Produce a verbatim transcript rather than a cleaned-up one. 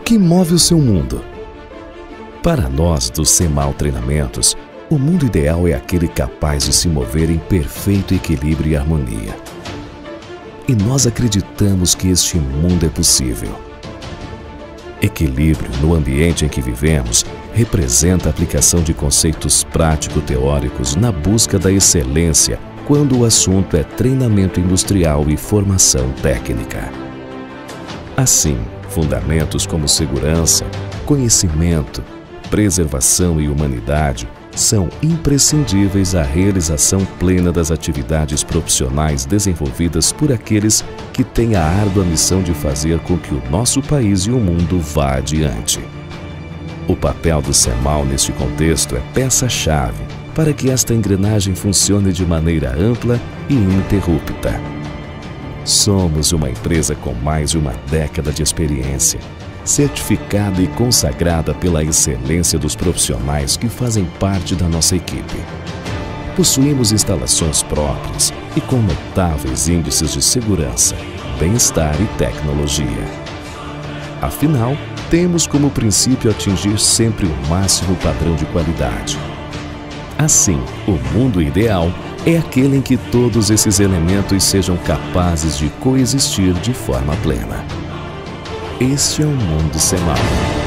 que move o seu mundo? Para nós do Semal Treinamentos, o mundo ideal é aquele capaz de se mover em perfeito equilíbrio e harmonia. E nós acreditamos que este mundo é possível. Equilíbrio no ambiente em que vivemos representa a aplicação de conceitos prático-teóricos na busca da excelência quando o assunto é treinamento industrial e formação técnica. Assim, fundamentos como segurança, conhecimento, preservação e humanidade são imprescindíveis à realização plena das atividades profissionais desenvolvidas por aqueles que têm a árdua missão de fazer com que o nosso país e o mundo vá adiante. O papel do Semal neste contexto é peça-chave para que esta engrenagem funcione de maneira ampla e ininterrupta. Somos uma empresa com mais de uma década de experiência, certificada e consagrada pela excelência dos profissionais que fazem parte da nossa equipe. Possuímos instalações próprias e com notáveis índices de segurança, bem-estar e tecnologia. Afinal, temos como princípio atingir sempre o máximo padrão de qualidade. Assim, o mundo ideal é aquele em que todos esses elementos sejam capazes de coexistir de forma plena. Este é o mundo Semal.